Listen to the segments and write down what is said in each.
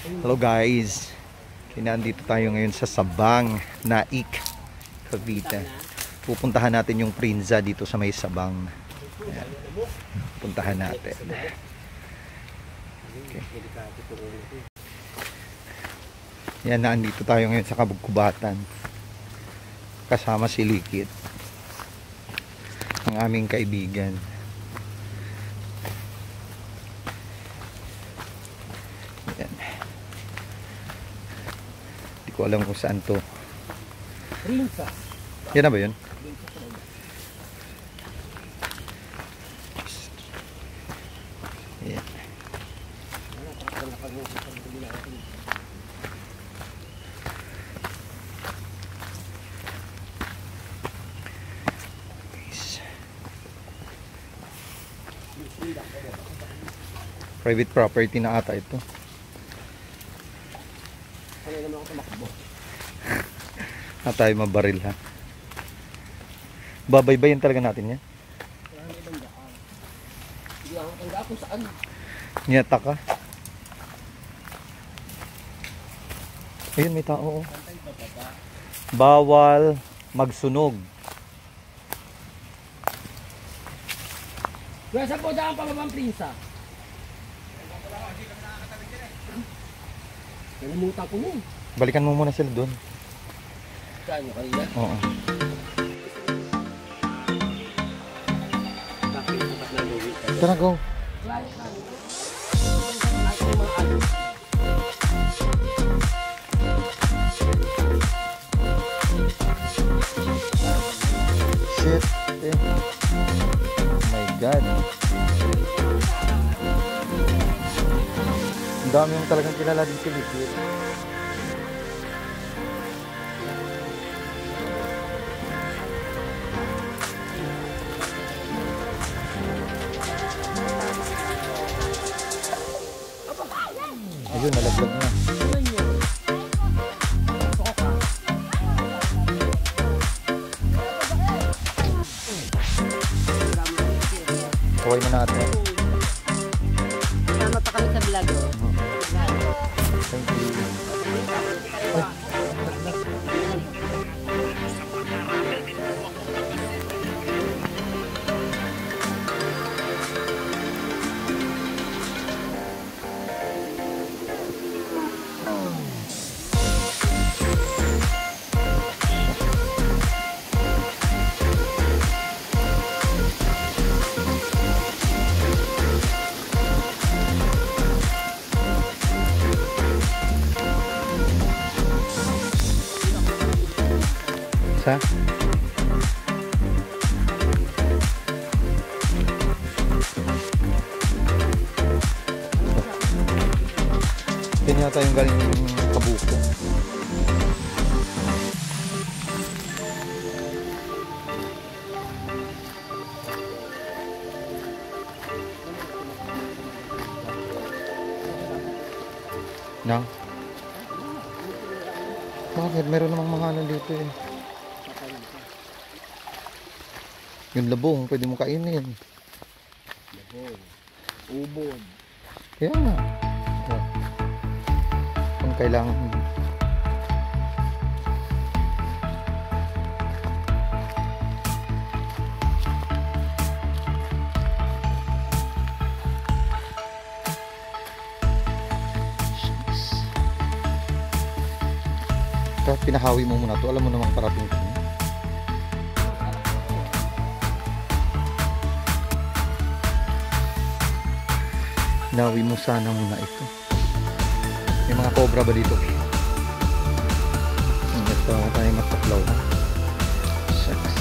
Hello guys, nandito tayo ngayon sa Sabang, Naik, Cavite. Pupuntahan natin yung Prinza dito sa may Sabang. Ayan. Puntahan natin. Okay. Yan, nandito tayo ngayon sa Kabugkubatan. Kasama si Likit, ang aming kaibigan. Yan. Hindi ko alam kung saan to. Prinza. Yan na ba yun? Yan. Private property na ata ito. Ano naman ako tumakbo? Na tayo mabaril ha. Babaybayin talaga natin yan. Wala na ibang daan. Hindi ako tanda kung saan. Nyata ka. Ayun, may tao. Oh. Bawal magsunog. Kaya sa po daan pababang Prinza. Nalimutan ko mo. Balikan mo muna sila doon. Saan nyo kanina? Oo. Tara, go. Shit. Eh. Oh my God. Ang dami yung talagang kilala din si Likit. Ayun, nalaglag na. Kaway mo natin. Tama pa kami sa vlog. Thank you. Ay. Sa? Yan yata yung galing Kabuko. No? Bakit? Meron namang mga ano dito eh. Yung labong, pwede mo kainin. Labong. Ubod. Kaya nga. Oh. Kung kailangan. Kaya pinahawi mo muna to. Alam mo namang parating ka. Nawi mo sana muna ito. May mga cobra ba dito? Ito tayo mataklaw ha. Shucks.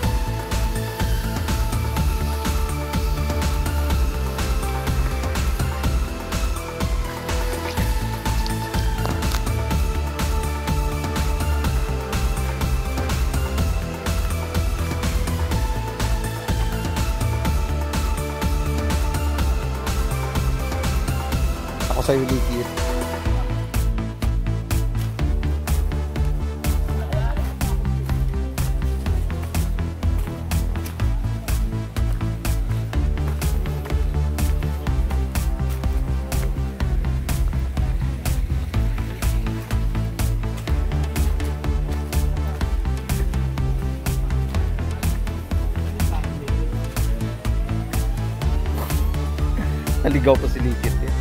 Ako sa'yo, Likit. Naligaw pa si Likit eh.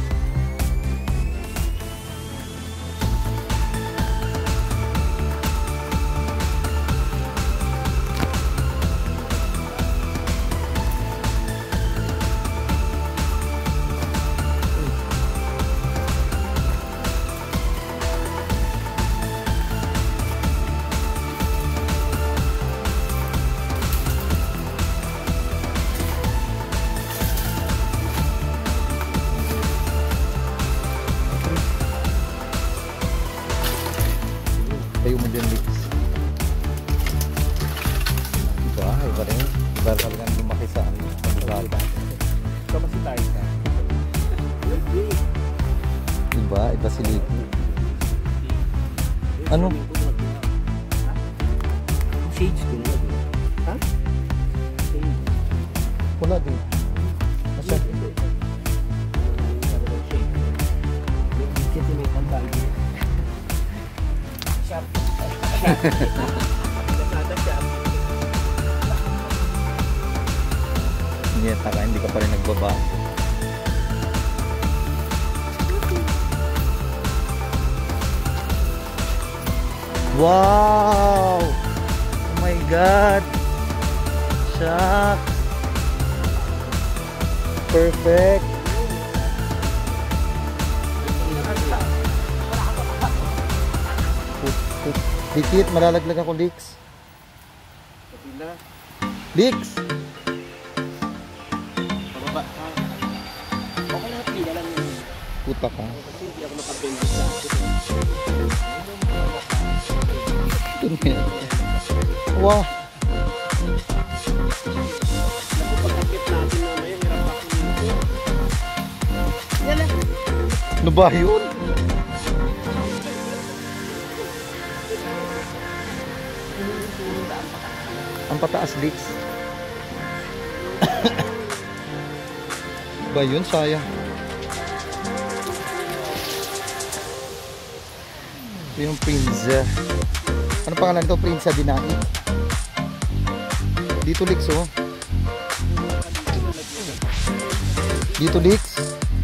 Tayo mo din, Lix. Iba rin. Iba talagang lumaki sa lugar. Sama si tayo na. Iba si Liki. Ano? Shades ko na. Ha? Wala din. Asa? Kasi may pantay. Sharp. Lazada sharp. Hindi, taka, hindi ka pa rin nagbaba. Wow! Oh my God! Shucks! Perfect! Dikit, malalaglag ako, Lix. Lix! Pababa. Okay na, pila lang yun. Puta ka. Kasi hindi ako nakabendis sa Wow! pagkakit natin na may hirap ako dito. Yan lang. Ano ba yun? Ang pataas, Lix. Ba yun? Sayang. Ito yung Prinza. Ano pangalan ito? Prinza Dinaki. Dito, Lix, oh. Dito, Lix.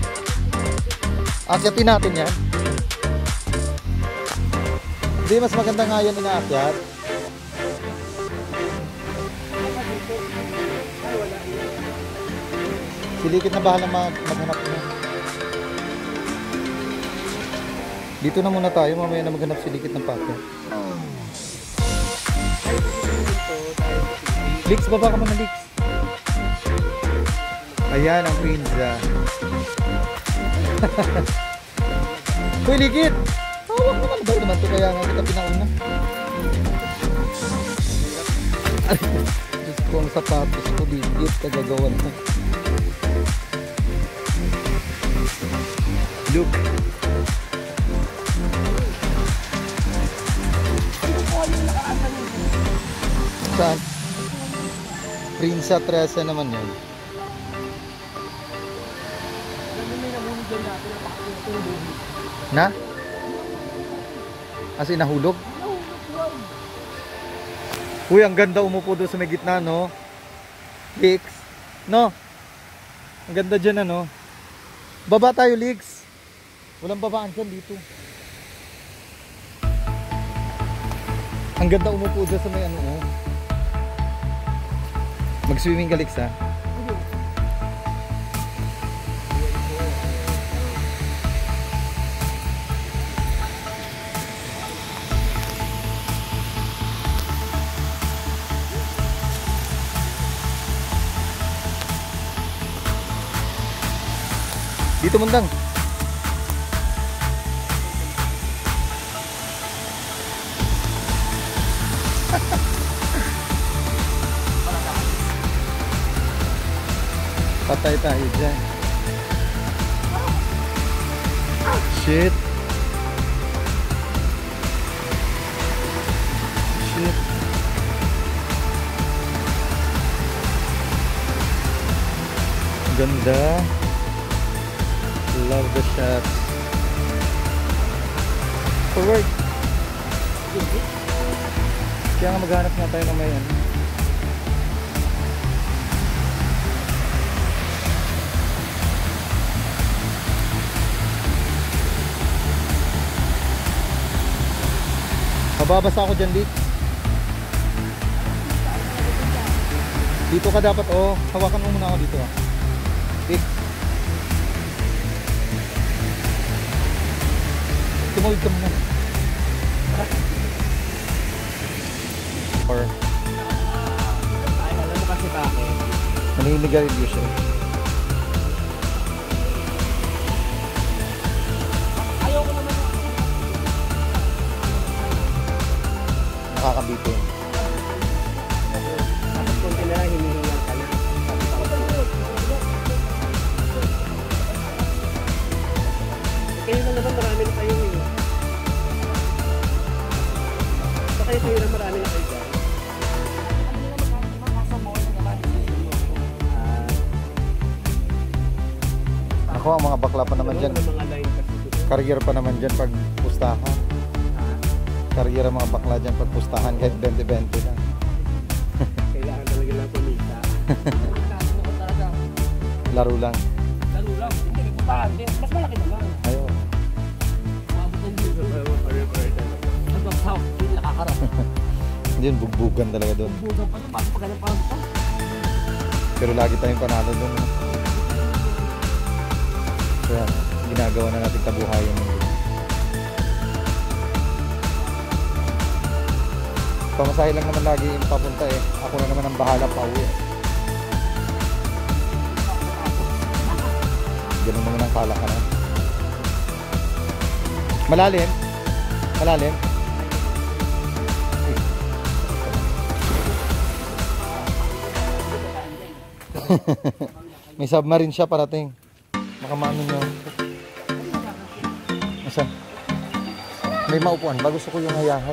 Akyatin natin yan. Hindi, mas maganda nga yan inaakyat. Silikit na bahala maghanap na. Dito na muna tayo, mamaya na maghanap silikit ng packet. Lix, baba ka muna, Lix. Ayan ang Prinza. Uy, Likit! Hawak naman. Ba't naman ito kaya nga kita pinauna? Diyos ko, ang sapatos ko, Likit. Kagagawan mo. Look. Saan? Prinsa Tresa naman yan. Na? As in, nahulog? Uy, ang ganda umupo doon sa may gitna, no? Lix. No? Ang ganda dyan, ano? Baba tayo, Lix. Walang babaan dyan dito. Ang ganda umupo dyan sa may ano, oh. Mag-swimming ka, Lix, ha? Dito mundang. Patay tayo dyan. Shit. Shit. Ganda. Love the shots. Forward. Kaya nga maghanap nga tayo ng may ano. Mababasa ako dyan, Vic. Dito ka dapat, oh. Hawakan mo muna ako dito, ah. Vic. Tumawid ka muna. Or, Ay, alam mo kasi bakit? naninigarilyo siya. Ayoko naman. Nakakabitin. Tapos kung tinala, hinihingal ka na. Kayo na naman, marami na kayo eh. Sa kayo na marami na kayo dyan. Ako, ang mga bakla pa naman dyan. Mga line kasi doon. Career pa naman dyan pag pustahan. Career ang mga bakla dyan pag pustahan kahit 20-20 lang. Kailangan talaga lang pumita. Laro lang. Lalo lang, hindi nagpuntahan din. Mas malaki naman. Ayun. Mabot ng dito. Hanggang south, hindi nakakarap. Hindi yun, bugbugan talaga doon. Bugang pa ito, bakit pagkalang pa ito? Pero lagi tayong panalo doon. Kaya ginagawa na natin kabuhayan yun. Pamasahe lang naman lagi yung papunta eh. Ako na naman ang bahala pa uwi. Ganun naman ang kalakaran. Malalim? Malalim? May submarine siya parating. Makamano nyo. Asan? May maupuan ba? Gusto ko yung hayahay.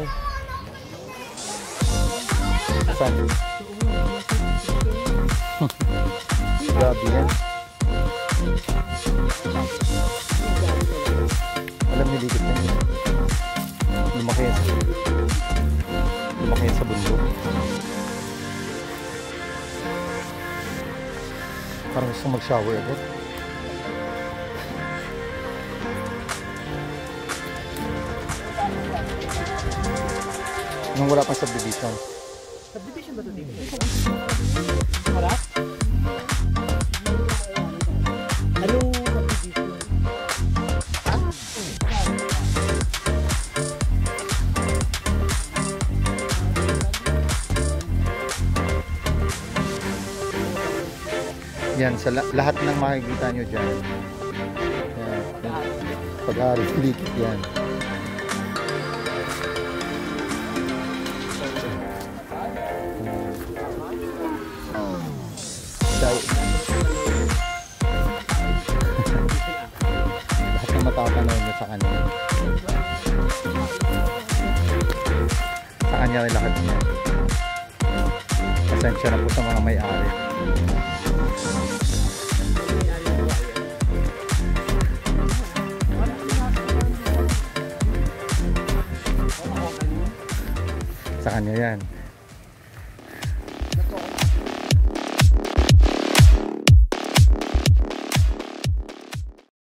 Asan? Grabe yan. Alam niyo dikit yan. Lumaki yan sa bundok. Parang gusto mag-shower agad. Nung wala pang subdivision. Subdivision ba ito dito? Wala? Anong subdivision? Yan, sa lahat ng makikita nyo dyan. Yan, yan. Pag-aari likit yan. Lahat ng matatanaw nyo sa kanya. Sa kanya rin lahat niya. Pasensya na po sa mga may-ari. Sa kanya yan.